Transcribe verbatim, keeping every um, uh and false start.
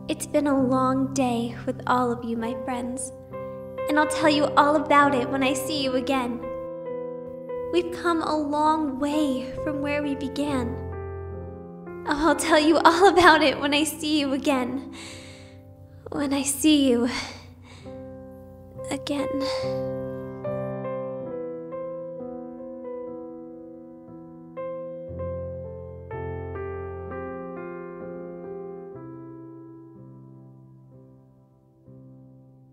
It's been a long day with all of you, my friends, and I'll tell you all about it when I see you again. We've come a long way from where we began. Oh, I'll tell you all about it when I see you again. When I see you again.